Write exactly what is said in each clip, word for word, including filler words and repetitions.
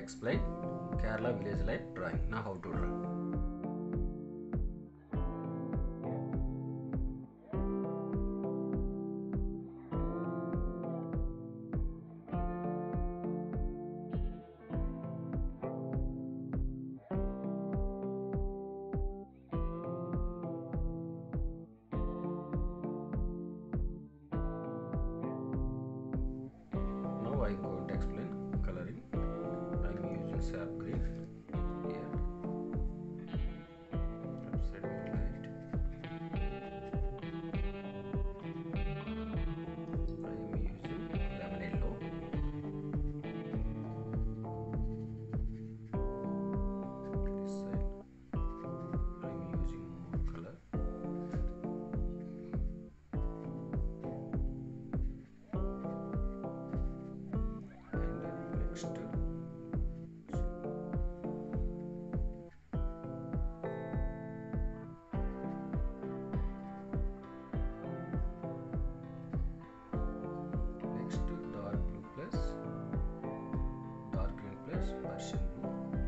explain Kerala village life drawing. Now how to draw. Now I am going to explain coloring. I am using sharp green here. Upside very light. I am using lemon yellow. This side I am using more color. Next, next dark blue plus dark green plus Persian blue.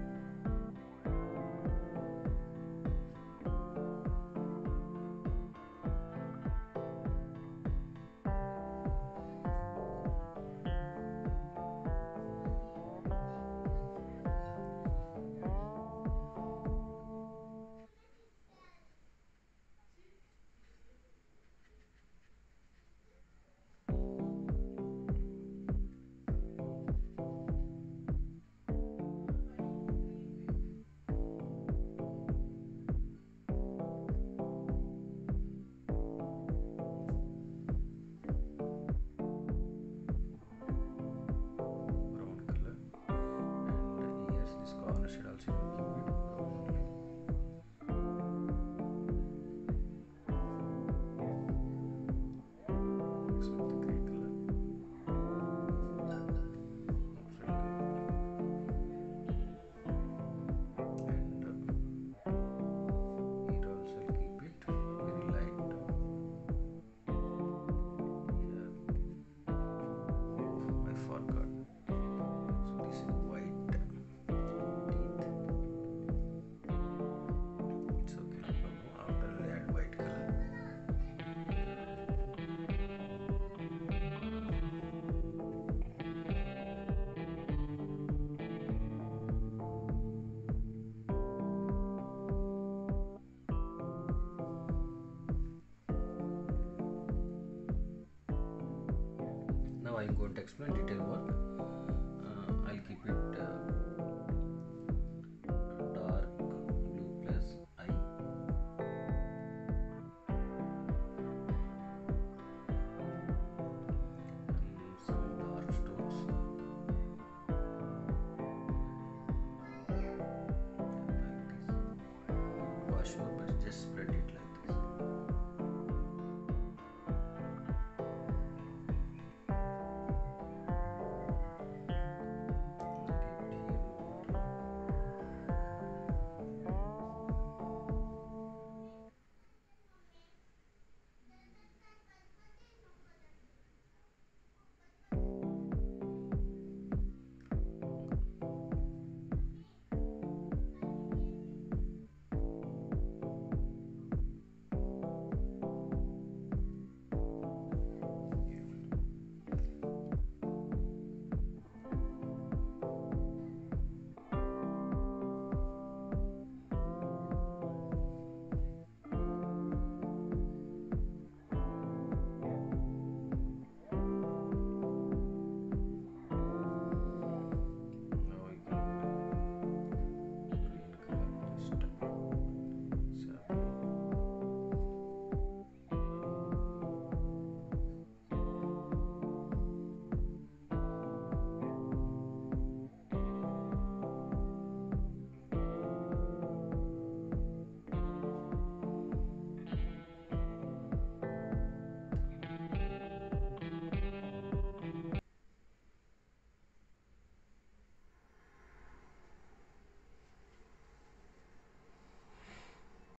Brown color, and yes, this corner should also keep it brown only. Next with the grey color. Upside green. And uh, here also I'll keep it very light. Yeah, I forgot. So this is white teeth. It's okay, no problem. After I'll add white color. Now I am going to explain detail work.